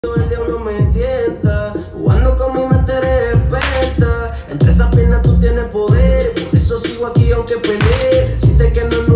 El diablo me tienta, jugando con mi mente eres experta. Entre esas piernas tú tienes poder, por eso sigo aquí aunque pelee. Decirte que no